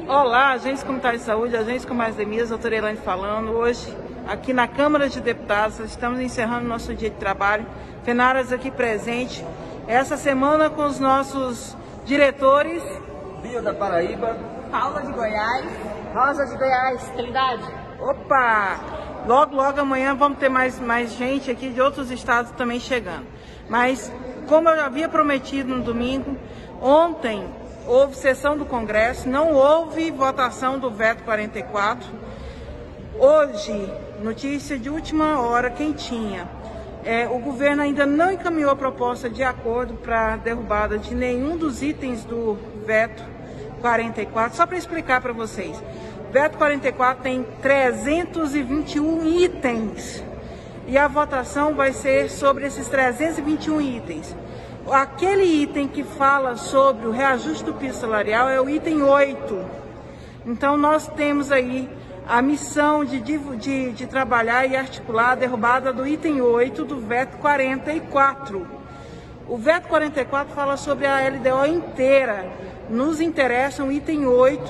Olá, Agência Comunitária de Saúde, Agência Comercial de Minas, doutora Elaine falando. Hoje, aqui na Câmara de Deputados, estamos encerrando nosso dia de trabalho. Fenaras aqui presente. Essa semana com os nossos diretores. Bio da Paraíba. Paula de Goiás. Rosa de Goiás. Trindade. Opa! Logo amanhã vamos ter mais gente aqui de outros estados também chegando. Mas, como eu havia prometido no domingo, ontem houve sessão do Congresso, não houve votação do veto 44. Hoje, notícia de última hora, quentinha. O governo ainda não encaminhou a proposta de acordo para a derrubada de nenhum dos itens do veto 44. Só para explicar para vocês, o veto 44 tem 321 itens e a votação vai ser sobre esses 321 itens. Aquele item que fala sobre o reajuste do piso salarial é o item 8. Então nós temos aí a missão de trabalhar e articular a derrubada do item 8 do veto 44. O veto 44 fala sobre a LDO inteira. Nos interessa o item 8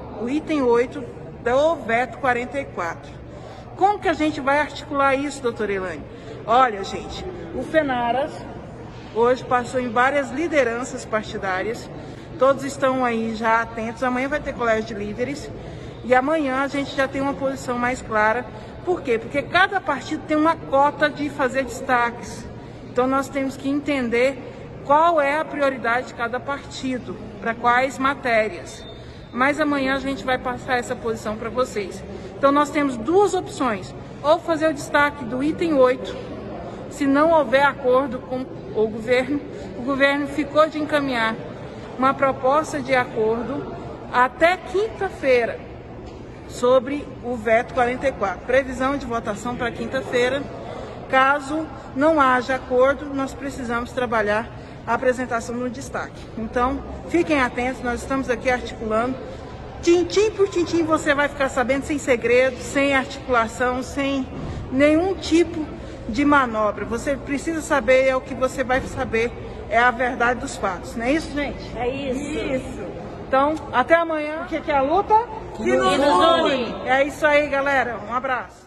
do veto 44. Como que a gente vai articular isso, doutora Elaine? Olha, gente, o Fenaras hoje passou em várias lideranças partidárias, todos estão aí já atentos. Amanhã vai ter colégio de líderes e amanhã a gente já tem uma posição mais clara. Por quê? Porque cada partido tem uma cota de fazer destaques, então nós temos que entender qual é a prioridade de cada partido, para quais matérias. Mas amanhã a gente vai passar essa posição para vocês. Então nós temos duas opções: ou fazer o destaque do item 8, se não houver acordo com o governo ficou de encaminhar uma proposta de acordo até quinta-feira sobre o veto 44. Previsão de votação para quinta-feira. Caso não haja acordo, nós precisamos trabalhar a apresentação no destaque. Então, fiquem atentos, nós estamos aqui articulando. Tintim por tintim você vai ficar sabendo, sem segredo, sem articulação, sem nenhum tipo de manobra. Você precisa saber, é o que você vai saber, é a verdade dos fatos. Não é isso, gente? É isso. Então, até amanhã. O que é a luta? Que nos une. É isso aí, galera. Um abraço.